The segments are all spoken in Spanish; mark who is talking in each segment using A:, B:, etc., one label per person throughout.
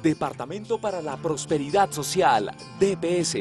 A: Departamento para la Prosperidad Social, DPS.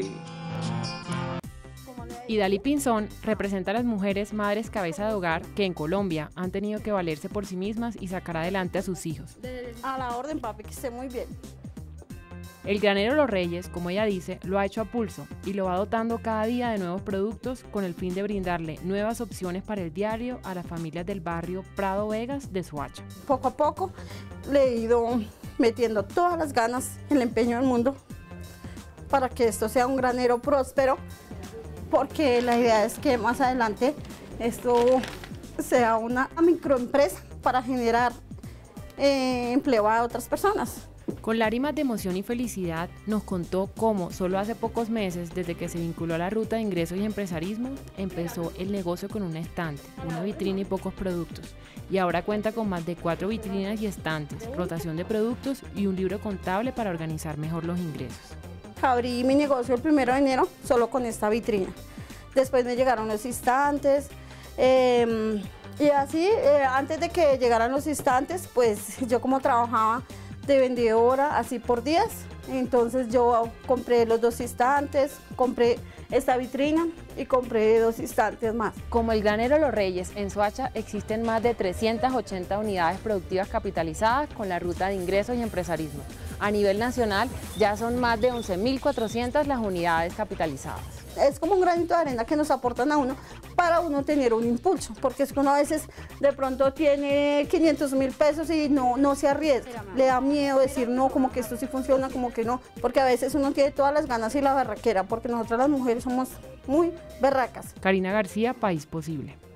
B: Idalí Pinzón representa a las mujeres madres cabeza de hogar que en Colombia han tenido que valerse por sí mismas y sacar adelante a sus hijos.
C: A la orden, papi, que esté muy bien.
B: El granero Los Reyes, como ella dice, lo ha hecho a pulso y lo va dotando cada día de nuevos productos con el fin de brindarle nuevas opciones para el diario a las familias del barrio Prado Vegas de Soacha.
C: Poco a poco le he ido metiendo todas las ganas, el empeño del mundo para que esto sea un granero próspero, porque la idea es que más adelante esto sea una microempresa para generar empleo a otras personas.
B: Con lágrimas de emoción y felicidad nos contó cómo solo hace pocos meses, desde que se vinculó a la ruta de ingresos y empresarismo, empezó el negocio con un estante, una vitrina y pocos productos. Y ahora cuenta con más de 4 vitrinas y estantes, rotación de productos y un libro contable para organizar mejor los ingresos.
C: Abrí mi negocio el 1 de enero solo con esta vitrina. Después me llegaron los estantes y así, antes de que llegaran los estantes, pues yo como trabajaba de vendedora así por días, entonces yo compré los 2 estantes, compré esta vitrina y compré 2 estantes más.
B: Como el granero Los Reyes, en Soacha existen más de 380 unidades productivas capitalizadas con la ruta de ingresos y empresarismo. A nivel nacional ya son más de 11.400 las unidades capitalizadas.
C: Es como un granito de arena que nos aportan a uno para uno tener un impulso, porque es que uno a veces de pronto tiene 500.000 pesos y no se arriesga, le da miedo decir no, como que esto sí funciona, como que no, porque a veces uno tiene todas las ganas y la berraquera, porque nosotras las mujeres somos muy berracas.
B: Karina García, País Posible.